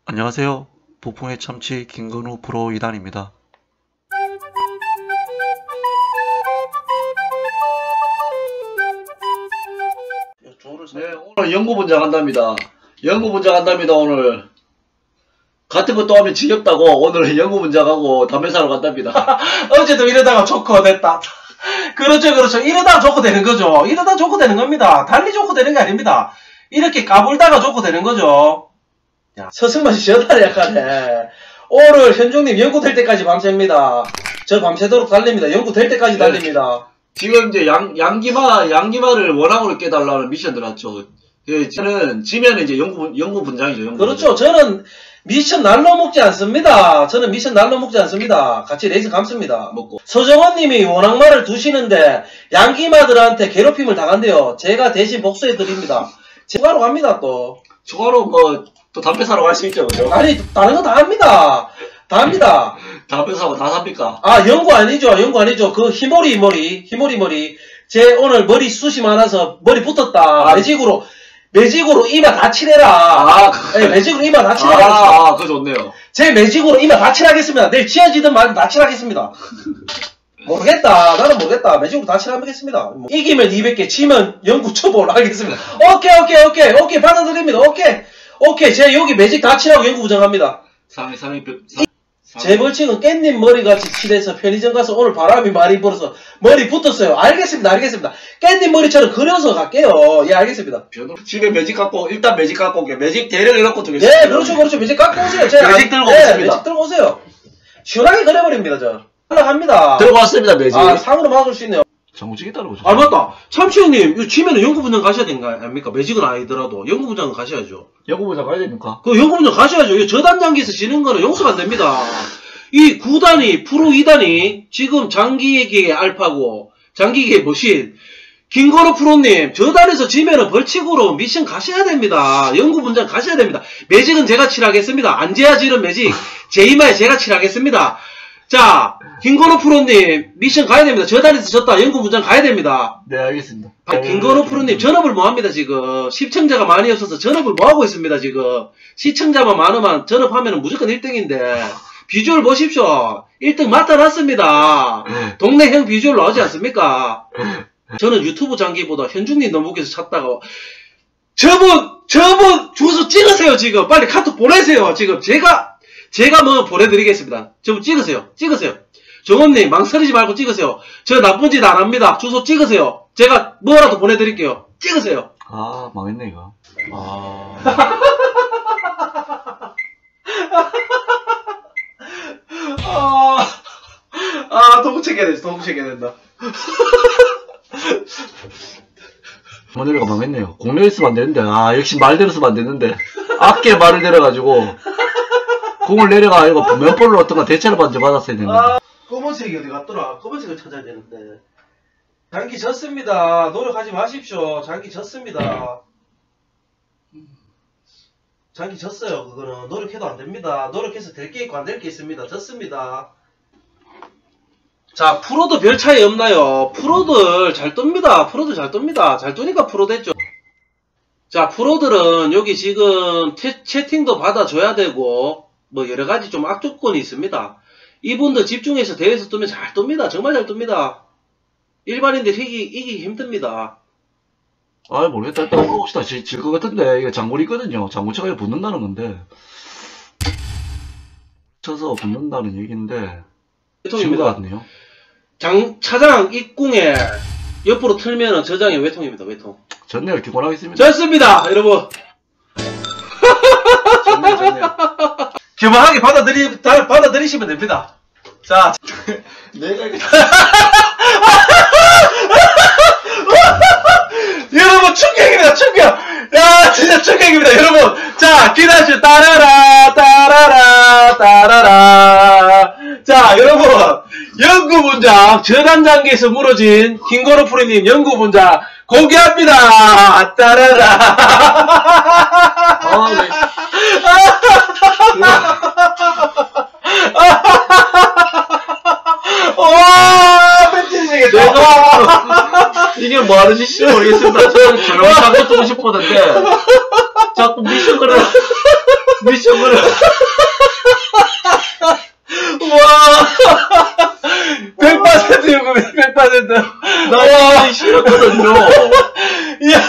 안녕하세요. 폭풍의 참치 김건우 프로 2단입니다. 네, 오늘 연구분장 한답니다. 연구분장 한답니다, 오늘. 같은 것도 하면 지겹다고 오늘 연구분장하고 담배 사러 간답니다. 어제도 이러다가 조커 됐다. 그렇죠, 그렇죠. 이러다가 조커 되는 거죠. 이러다가 조커 되는 겁니다. 달리 조커 되는 게 아닙니다. 이렇게 까불다가 조커 되는 거죠. 야, 서승만이 저달에 약간에. 오늘 현중님 연구될 때까지 밤새입니다. 저 밤새도록 달립니다. 연구될 때까지 달립니다. 지금 이제 양기마를 원앙으로 깨달라는 미션 들어왔죠. 저는 지면 이제 연구분장이죠. 그렇죠. 저는 미션 날로 먹지 않습니다. 저는 미션 날로 먹지 않습니다. 같이 레이스 감습니다. 먹고. 서정원님이 원앙마를 두시는데 양기마들한테 괴롭힘을 당한대요. 제가 대신 복수해드립니다. 추가로 갑니다 또. 추가로 뭐 또 담배 사러 갈 수 있죠, 그죠? 아니 다른 거 다 합니다. 다 합니다. 담배 사고 다 삽니까? 아 연구 아니죠. 연구 아니죠. 그 희머리 머리. 제 오늘 머리 숱이 많아서 머리 붙었다. 매직으로 이마 다 칠해라. 네, 매직으로 이마 다 칠해라. 그거 좋네요. 제 매직으로 이마 다 칠하겠습니다. 내일 지어지든 말든 다 칠하겠습니다. 모르겠다. 나는 모르겠다. 매직으로 다 칠하겠습니다. 이기면 200개, 지면 연구 초보를 하겠습니다. 오케이. 받아들입니다. 오케이. 제 여기 매직 다 칠하고 연구 부정합니다. 제 벌칙은 깻잎 머리같이 칠해서 편의점 가서 오늘 바람이 많이 불어서 머리 붙었어요. 알겠습니다. 깻잎 머리처럼 그려서 갈게요. 예, 알겠습니다. 집에 매직 갖고, 일단 매직 갖고 올게요. 매직 대략 해놓고 두겠습니다. 예, 그렇죠. 매직 갖고 오세요. 매직 들고 오겠습니다. 매직 들고 오세요. 시원하게 그려버립니다, 저. 연락합니다. 들고 왔습니다, 매직. 아, 상으로 막을 수 있네요. 정우직이 따라오죠. 아, 맞다. 참치 형님, 이거 지면은 연구분장 가셔야 되는 거 아닙니까? 매직은 아니더라도 연구분장은 가셔야죠. 연구분장 가야 됩니까? 그 연구분장 가셔야죠. 이거 저단장기에서 지는 거는 용서가 안 됩니다. 이 9단이, 프로 2단이 지금 장기계의 알파고, 장기계의 머신, 김건우 프로님, 저단에서 지면은 벌칙으로 미션 가셔야 됩니다. 연구분장 가셔야 됩니다. 매직은 제가 칠하겠습니다. 안재야 지른 매직, 제 이마에 제가 칠하겠습니다. 자, 김건우 프로님, 미션 가야 됩니다. 저단에서 졌다. 연구분장 가야 됩니다. 네, 알겠습니다. 김건우 프로님, 전업을 뭐합니다, 지금. 시청자가 많이 없어서 전업을 뭐하고 있습니다, 지금. 시청자만 많으면 전업하면 무조건 1등인데. 비주얼 보십시오. 1등 맡아놨습니다. 동네 형 비주얼 나오지 않습니까? 저는 유튜브 장기보다 현중님 너무께서 찾다가 저분 주소 찍으세요. 지금 빨리 카톡 보내세요. 지금 제가 뭐 보내드리겠습니다. 저분 찍으세요. 정원님 망설이지 말고 찍으세요. 저 나쁜 짓 안 합니다. 주소 찍으세요. 제가 뭐라도 보내드릴게요. 찍으세요. 아, 망했네 이거. 도구 챙겨야 된다. 오늘가 망했네요. 공룡 있으면 안 되는데. 아, 역시 말대로 쓰면 안 되는데. 악게 말을 내려가지고 공을 내려가 이거 면볼로 어떤가 대체를 먼저 받았어야 되는데. 검은색이 어디 갔더라? 검은색을 찾아야 되는데. 장기 졌습니다. 노력하지 마십시오. 장기 졌습니다. 장기 졌어요. 그거는 노력해도 안 됩니다. 노력해서 될 게 있고 안 될 게 있습니다. 졌습니다. 자, 프로도 별 차이 없나요? 프로들 잘 뜹니다. 잘 뜨니까 프로 됐죠. 자, 프로들은 여기 지금 채팅도 받아줘야 되고 뭐 여러가지 좀 악조건이 있습니다. 이분들 집중해서 대회에서 뜨면 잘 뜹니다. 정말 잘 뜹니다. 일반인들 이기기 힘듭니다. 아, 모르겠다. 일단 해봅시다. 질 것 같은데 이게 장골이 있거든요. 장골차가 붙는다는 건데 쳐서 붙는다는 얘기인데 질것 같네요. 차장 입궁에 옆으로 틀면은 저장이 외통입니다. 외통. 전례를 기권하겠습니다. 좋습니다, 여러분. 좋네요. 겸허하게 받아들이시면 됩니다. 자, 내가 여러분 충격입니다. 충격. 야, 진짜 충격입니다, 여러분. 자, 기다려. 따라라. 자, 여러분. 연구분장 저단장기에서 무너진 김건우 프로님 연구분장 공개합니다. 따라라. 와, 팬티지겠다. 이게 뭐 하는 짓인지 모르겠습니다. 저는 조용히 잠깐 뜨고 싶었는데 자꾸 미션을 미션을. 와. 100% 요금이다, 100%. 나 이거 싫었거든요. 야.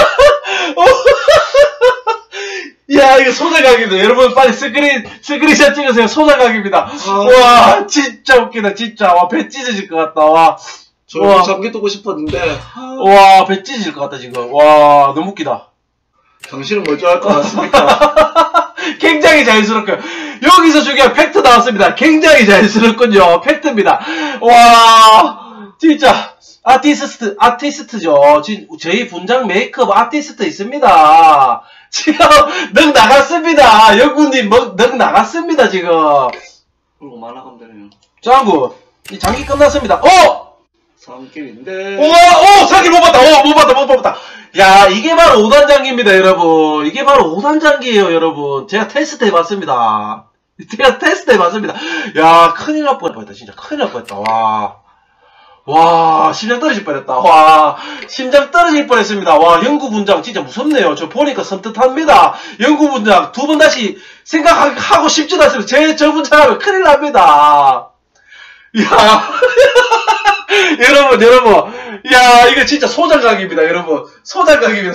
야, 이거 소장각입니다. 여러분, 빨리 스크린샷 찍으세요. 소장각입니다. 와, 진짜 웃기다, 진짜. 와, 배 찢어질 것 같다, 와. 저 잠기 뜨고 싶었는데. 와, 배 찢어질 것 같다, 지금. 와, 너무 웃기다. 당신은 뭘 좋아할 것 같습니까? 굉장히 자연스럽고요. 여기서 중요한 팩트 나왔습니다. 굉장히 자연스럽군요. 팩트입니다. 와, 진짜 아티스트죠. 저희 분장 메이크업 아티스트 있습니다. 지금 능 나갔습니다. 영구님 능 나갔습니다 지금. 그리고 만화감 되네요. 짱구 이 장기 끝났습니다. 사람끼리인데. 장기 못 봤다. 못 봤다. 야, 이게 바로 5단 장기입니다, 여러분. 이게 바로 5단 장기예요, 여러분. 제가 테스트 해봤습니다. 야, 큰일 날 뻔했다, 진짜. 큰일 날 뻔했다, 와, 심장 떨어질 뻔했다. 와, 심장 떨어질 뻔했습니다. 와, 영구 분장 진짜 무섭네요. 저 보니까 섬뜩합니다. 영구 분장 2번 다시 생각하고 싶지도 않습니다. 저 분장하면 큰일 납니다. 야, 여러분. 야, 이거 진짜 소장각입니다, 여러분. 소장각입니다.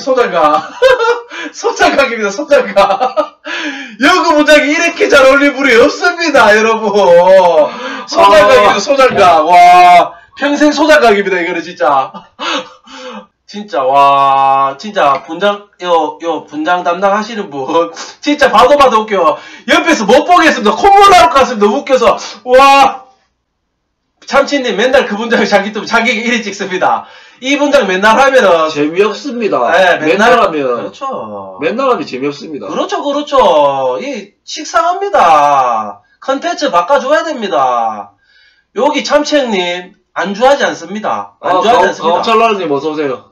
영구 분장이 이렇게 잘 어울릴 분이 없습니다, 여러분. 소장각입니다, 소장각. 와, 평생 소장각입니다, 이거는 진짜. 진짜, 와, 진짜, 분장 담당 하시는 분. 진짜 봐도 웃겨. 옆에서 못 보겠습니다. 콧물 나올 것 같습니다. 웃겨서. 와. 참치님 맨날 그 분장 자기 일이 찍습니다. 이 분장 맨날 하면은. 재미없습니다. 네, 맨날 하면. 그렇죠. 맨날 하면 재미없습니다. 그렇죠. 이, 식상합니다. 컨텐츠 바꿔줘야 됩니다. 여기 참치 형님, 안주하지 않습니다. 강철라님 어서오세요.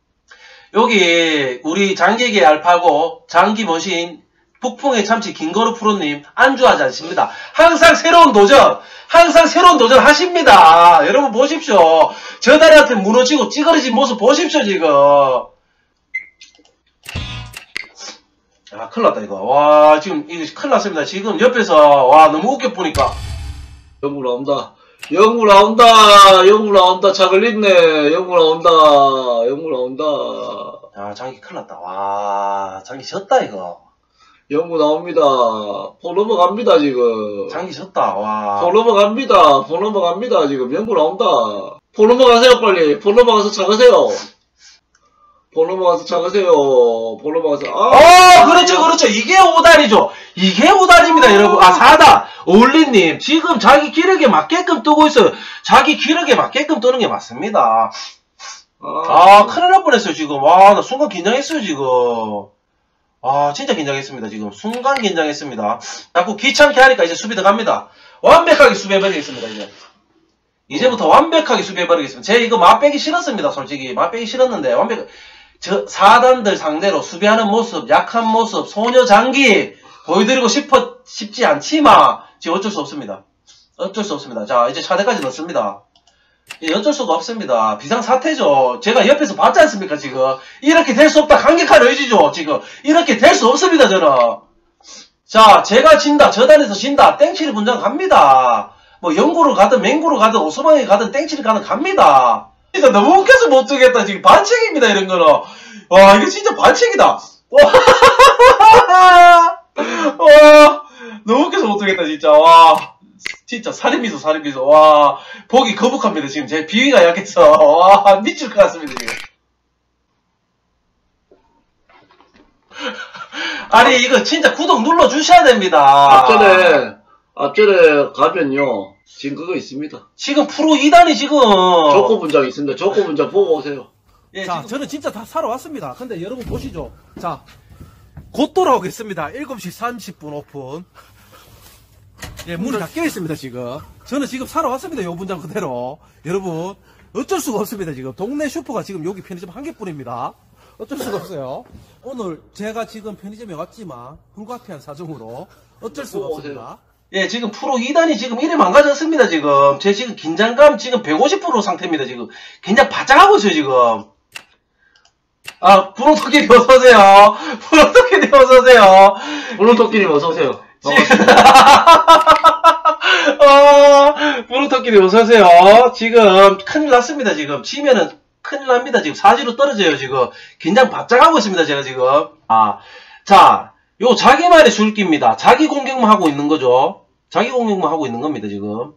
여기 우리 장기계 알파고 장기 머신 북풍의 참치 김거루 프로님 안주하지 않습니다. 항상 새로운 도전 하십니다. 여러분 보십시오. 저 다리한테 무너지고 찌그러진 모습 보십시오 지금. 아, 큰일 났다 이거. 와, 지금 이거 큰일 났습니다. 지금 옆에서 와 너무 웃겨 보니까. 영구 나온다. 작을 잊네. 영구 나온다. 아, 장기 큰일 났다. 와, 장기 졌다 이거. 영구 나옵니다. 포 넘어갑니다 지금. 장기 졌다. 와. 포 넘어갑니다 지금. 영구 나온다. 포 넘어가세요 빨리. 포 넘어가서 작으세요. 그렇죠. 이게 5단이죠. 이게 5단입니다, 여러분. 아, 4단. 올리님, 지금 자기 기력에 맞게끔 뜨고 있어요. 자기 기력에 맞게끔 뜨는 게 맞습니다. 큰일 날 뻔했어요, 지금. 와, 나 순간 긴장했어요, 지금. 진짜 긴장했습니다, 지금. 순간 긴장했습니다. 자꾸 귀찮게 하니까 이제 수비 들어갑니다. 완벽하게 수비해버리겠습니다, 이제. 이제부터 완벽하게 수비해버리겠습니다. 제가 이거 맛배기 싫었습니다, 솔직히. 맛배기 싫었는데, 저 4단들 상대로 수비하는 모습, 약한 모습, 소녀 장기 보여드리고 싶지 않지만 지금 어쩔 수 없습니다. 자, 이제 차대까지 넣습니다. 어쩔 수가 없습니다. 비상사태죠. 제가 옆에서 봤지 않습니까, 지금. 이렇게 될 수 없다. 강력한 의지죠, 지금. 이렇게 될 수 없습니다, 저는. 자, 제가 진다. 저 단에서 진다. 땡치리 분장 갑니다. 뭐, 영구로 가든, 맹구로 가든, 오스방에 가든, 땡치리 가든 갑니다. 진짜 너무 웃겨서 못 두겠다. 지금 반칙입니다, 이런 거는. 와, 이거 진짜 반칙이다. 너무 웃겨서 못 두겠다, 진짜. 와, 진짜 살인미소. 와, 보기 거북합니다, 지금. 제 비위가 약해서. 와, 미칠 것 같습니다, 지금. 아니, 이거 진짜 구독 눌러주셔야 됩니다. 앞전에 가면요. 지금 그거 있습니다. 지금 프로 2단이 지금. 조커 분장 있습니다. 조커 분장 보고 오세요. 예, 자, 저는 진짜 다 사러 왔습니다. 근데 여러분 보시죠. 자, 곧 돌아오겠습니다. 7시 30분 오픈. 예, 문이 닫혀 있습니다, 지금. 저는 지금 사러 왔습니다, 요 분장 그대로. 여러분, 어쩔 수가 없습니다, 지금. 동네 슈퍼가 지금 여기 편의점 한 개뿐입니다. 어쩔 수가 없어요. 오늘 제가 지금 편의점에 왔지만, 불가피한 사정으로 어쩔 수가 없습니다. 예, 지금 프로 2단이 지금 이래 망가졌습니다, 지금. 제 지금 긴장감 지금 150% 상태입니다, 지금. 긴장 바짝 하고 있어요, 지금. 아, 브로토끼리 어서오세요. 브로토끼리 어서오세요. 블루토끼님 어서오세요. 브로토끼리 어서오세요. 지금 큰일 났습니다, 지금. 지면은 큰일 납니다, 지금. 사지로 떨어져요, 지금. 긴장 바짝 하고 있습니다, 제가 지금. 자, 요 자기만의 줄기입니다. 자기 공격만 하고 있는 거죠. 자기 공격만 하고 있는 겁니다, 지금.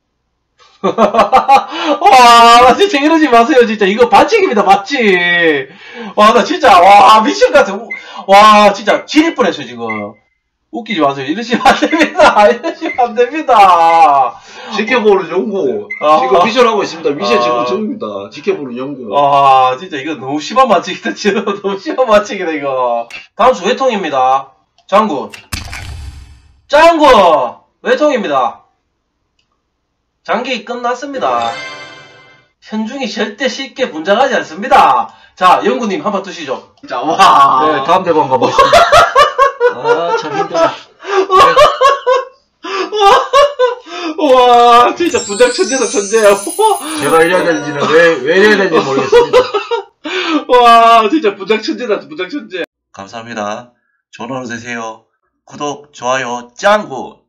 와, 진짜 이러지 마세요, 진짜. 이거 반칙입니다, 반칙. 와, 나 진짜, 와, 미친 것 같아. 와, 진짜 지릴 뻔했어요, 지금. 웃기지 마세요. 이러시면 안 됩니다. 이러시면 안 됩니다. 지켜보는 연구. 지금 미션 하고 있습니다. 미션 지금 중입니다. 지켜보는 연구. 아, 진짜 이거 너무 심한 반칙이다, 지금. 너무 심한 반칙이다, 이거. 다음 주 외통입니다. 장군. 장군! 외통입니다. 장기 끝났습니다. 현중이 절대 쉽게 분장하지 않습니다. 자, 연구님 한번 뜨시죠. 자, 와. 네, 다음 대본 가보겠습니다. 아, 참 힘들다. 와, 진짜 분장 천재다, 천재야. 제가 이래야 되는지는 왜 이래야 되는지 모르겠습니다. 와, 진짜 분장 천재다, 분장 천재. 감사합니다. 좋은 하루 되세요. 구독, 좋아요, 짱구.